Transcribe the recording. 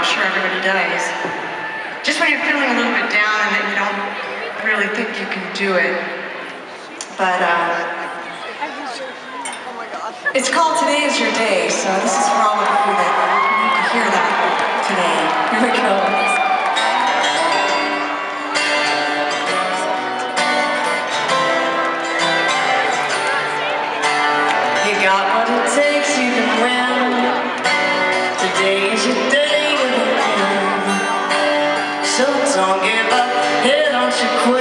I'm sure everybody does. Just when you're feeling a little bit down and that you don't really think you can do it. But it's called Today Is Your Day, so this is for all of you that need to hear that today. Here we go. You got what it takes, you can win. Today is your day to begin. So don't give up, hey, don't you quit.